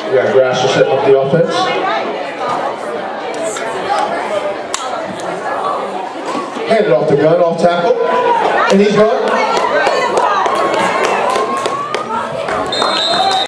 We got Grasser setting up the offense. Hand it off the gun, off tackle. And he's run.